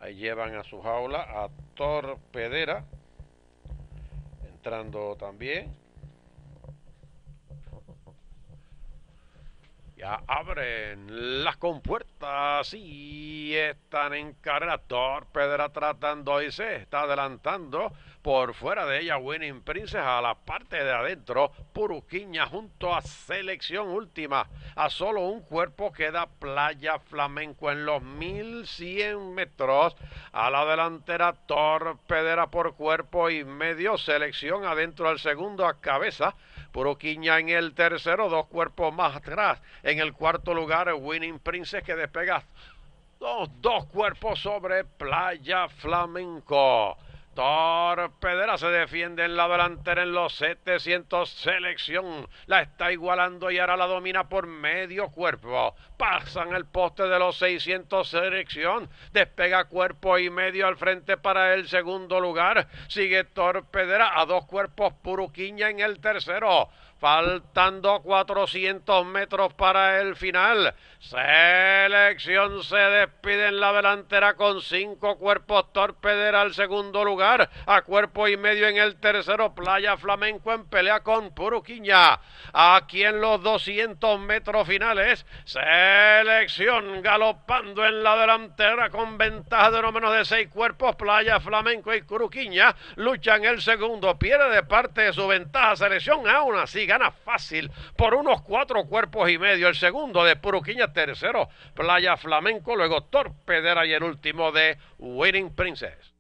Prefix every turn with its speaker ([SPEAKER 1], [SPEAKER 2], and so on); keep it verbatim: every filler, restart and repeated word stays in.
[SPEAKER 1] Ahí llevan a su jaula a Torpedera, entrando también. Ya abren las compuertas y están en carrera. Torpedera tratando y se está adelantando. Por fuera de ella Winning Princess a la parte de adentro. Puruquiña junto a Selección Última. A solo un cuerpo queda Playa Flamenco en los mil cien metros. A la delantera Torpedera por cuerpo y medio. Selección adentro al segundo a cabeza. Puruquiña en el tercero, dos cuerpos más atrás. En el cuarto lugar, Winning Princess que despega dos, dos cuerpos sobre Playa Flamenco. Torpedera se defiende en la delantera en los setecientos. Selección la está igualando y ahora la domina por medio cuerpo. Pasan el poste de los seiscientos. Selección despega cuerpo y medio al frente para el segundo lugar. Sigue Torpedera a dos cuerpos. Puruquiña en el tercero. Faltando cuatrocientos metros para el final. Selección se despide en la delantera con cinco cuerpos. Torpedera al segundo lugar. A cuerpo y medio en el tercero. Playa Flamenco en pelea con Puruquiña. Aquí en los doscientos metros finales. Selección galopando en la delantera con ventaja de no menos de seis cuerpos. Playa Flamenco y Puruquiña luchan el segundo. Pierde de parte de su ventaja Selección. Aún así gana fácil por unos cuatro cuerpos y medio. El segundo de Puruquiña, tercero Playa Flamenco, luego Torpedera y el último de Winning Princess.